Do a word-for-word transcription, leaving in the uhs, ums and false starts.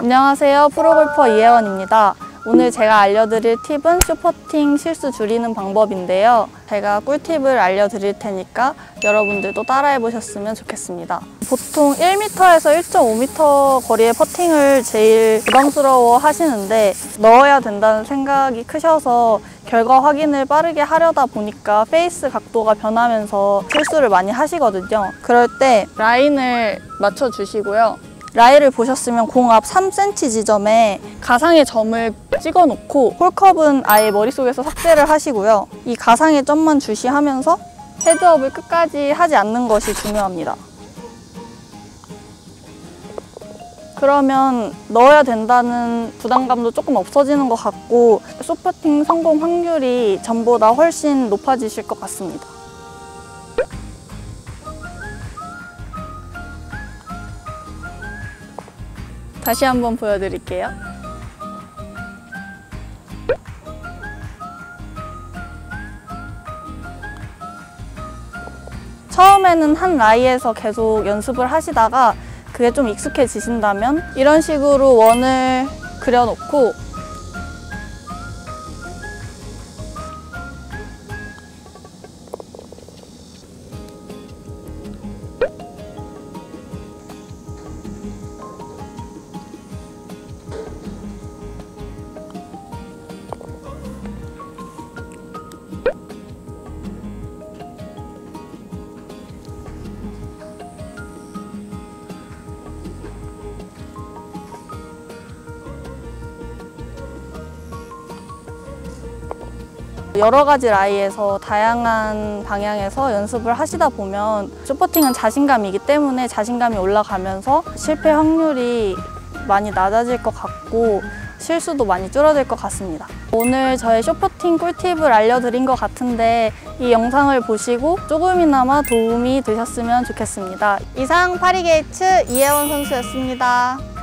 안녕하세요, 프로골퍼 이혜원입니다. 오늘 제가 알려드릴 팁은 쇼퍼팅 실수 줄이는 방법인데요. 제가 꿀팁을 알려드릴 테니까 여러분들도 따라해보셨으면 좋겠습니다. 보통 일 미터에서 일 점 오 미터 거리의 퍼팅을 제일 부담스러워 하시는데 넣어야 된다는 생각이 크셔서 결과 확인을 빠르게 하려다 보니까 페이스 각도가 변하면서 실수를 많이 하시거든요. 그럴 때 라인을 맞춰주시고요. 라인을 보셨으면 공 앞 삼 센티미터 지점에 가상의 점을 찍어 놓고 홀컵은 아예 머릿속에서 삭제를 하시고요. 이 가상의 점만 주시하면서 헤드업을 끝까지 하지 않는 것이 중요합니다. 그러면 넣어야 된다는 부담감도 조금 없어지는 것 같고 쇼퍼팅 성공 확률이 전보다 훨씬 높아지실 것 같습니다. 다시 한번 보여드릴게요. 처음에는 한 라이에서 계속 연습을 하시다가 그게 좀 익숙해지신다면 이런 식으로 원을 그려놓고 여러 가지 라이에서 다양한 방향에서 연습을 하시다 보면 쇼퍼팅은 자신감이기 때문에 자신감이 올라가면서 실패 확률이 많이 낮아질 것 같고 실수도 많이 줄어들 것 같습니다. 오늘 저의 쇼퍼팅 꿀팁을 알려드린 것 같은데 이 영상을 보시고 조금이나마 도움이 되셨으면 좋겠습니다. 이상 파리게이츠 이혜원 선수였습니다.